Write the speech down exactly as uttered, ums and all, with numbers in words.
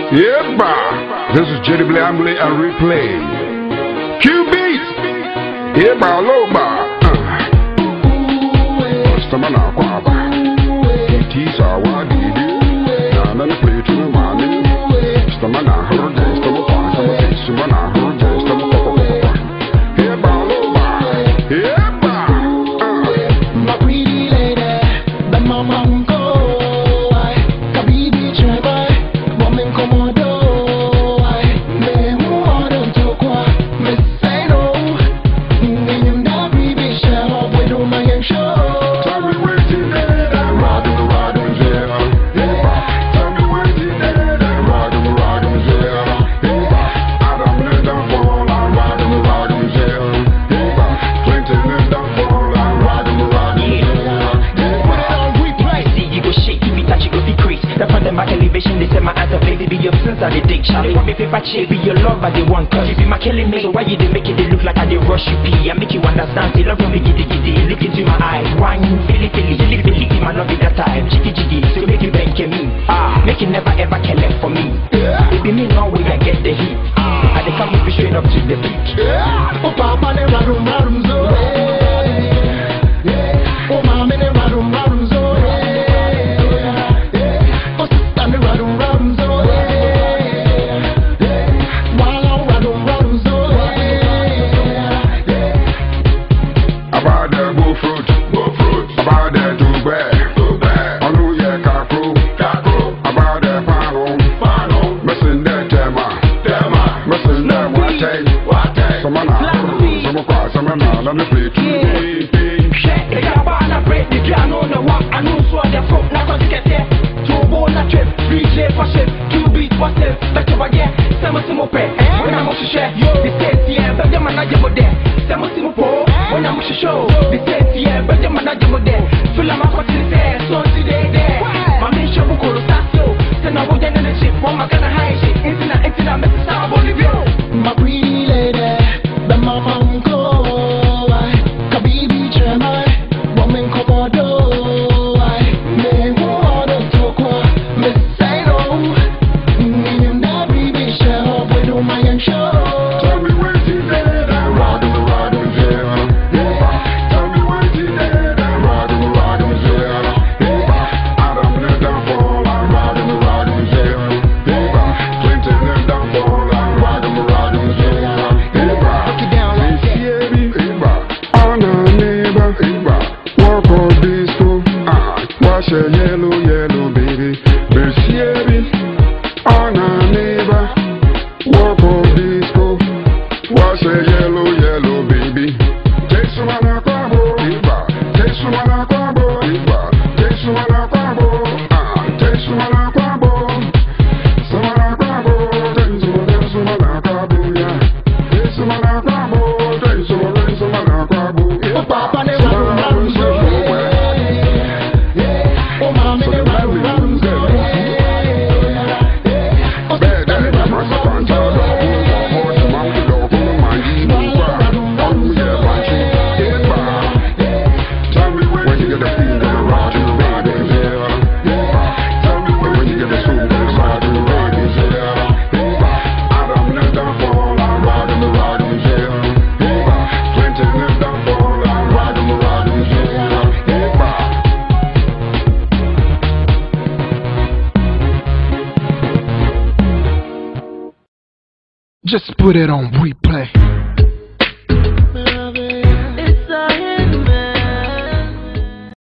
Yeah, bah. This is Gyedu Blay Ambolley and replay. Q beats. Yeah, bah, low bah. Stamana kwaba. Tisa wadidi. Na na play to mami. Stamana hurje, stamo kwa, stamo fi, stamana hurje, stamo kwa kwa kwa. Yeah, bah, low bah. Yeah, bah. My pretty lady, the mama uncle. They say my answer play, be your sins are the dick. Charlie want me paper chase, be your love but they want. Cause you be my killing me, so why you they make it they look like I they rush you pee. I make you understand, say love me giddy giddy. Look into my eyes, wine, feel it, feel it, feel it, feel it. My love is that time, jiggy jiggy. So make you bank me, ah, make you never ever care left for me. Baby me no way I get the heat. I they come with you straight up to the beat. Oh papa they radum radum zo. Oh mama they radum radum zo. Let me play to you. They got a bar and a break, the piano on the walk. I know so they're from now to get there. Two bone a trip, three J for shit, two beats for step. Back to again, Simi Simo pay. When I'm to share, the state here, but the manager was there. Simi Simo po, when I'm to show, the state here, but the manager was there. Feel like my cotton there, so today there. My main show will go to Sasso. Send a wood in the ship, one my gonna hide shit. Internet, internet, Mister Sound, Bolivia. My pretty lady, the mama uncle. Yellow, yellow baby, baby, on a neighbor. Walk on disco. Wash a yellow, yellow baby. Take some on a crabo, take some on a crabo, take some on a crabo, ah, take some on a crabo, some on a crabo, take some on some on a crabo, yeah. Take some on a crabo, take some on some on a crabo. Oh papa, they run so. Just put it on replay.